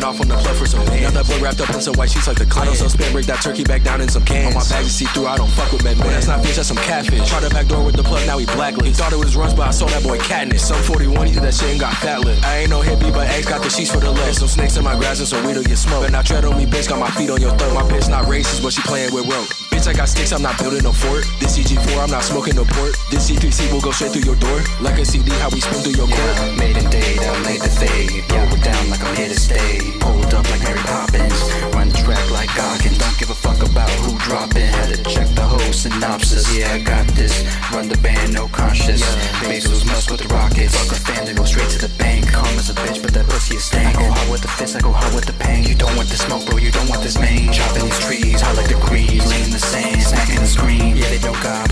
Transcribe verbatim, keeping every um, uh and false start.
off on the club for some bands. Now that boy wrapped up in some white sheets like the Klan. I don't sell spam, break that turkey back down in some cans. On my bag to see through, I don't fuck with men. But that's not fish, that's some catfish. Tried the back door with the plug, now he blacklist. He thought it was runs, but I saw that boy catnip. Some forty-one, he did that shit and got fat lip. I ain't no hippie, but eggs got the sheets for the legs. Some snakes in my grass and some weed'll get smoked. But now tread on me, bitch, got my feet on your throat. My bitch not racist, but she playing with rope. Bitch, I got sticks, I'm not building no fort. This C G four, I'm not smoking no port. This C three C will go straight through your door. Like a C D, how we spin through your court. Yeah, made in data, made the fade. Roll down like I'm here to stay. Pulled up like Mary Poppins. Run the track like Goggins. Don't give a fuck about who dropping. Had to check the whole synopsis. Yeah, I got this. Run the band, no conscious. Yeah, Bezos must with the rockets. Fuck a fan, then go straight to the bank. Calm as a bitch, but that pussy is stank. I go hard with the fist, I go hard with the pain. You don't want the smoke, bro, you don't want this main. Chopping these trees, hot like the grease. Laying the sand, smacking the screen. Yeah, they don't got